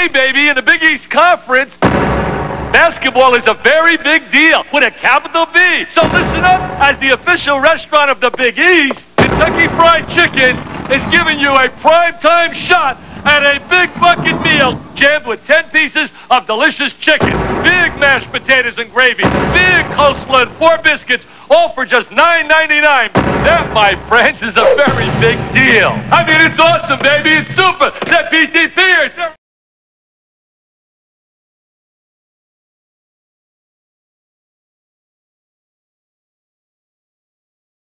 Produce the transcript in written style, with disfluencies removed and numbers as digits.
Hey, baby, in the Big East Conference, basketball is a very big deal with a capital B. So listen up, as the official restaurant of the Big East, Kentucky Fried Chicken is giving you a primetime shot at a big bucket meal jammed with 10 pieces of delicious chicken, big mashed potatoes and gravy, big coleslaw and 4 biscuits, all for just $9.99. That, my friends, is a very big deal. I mean, it's awesome, baby. It's super. That BT Pierce.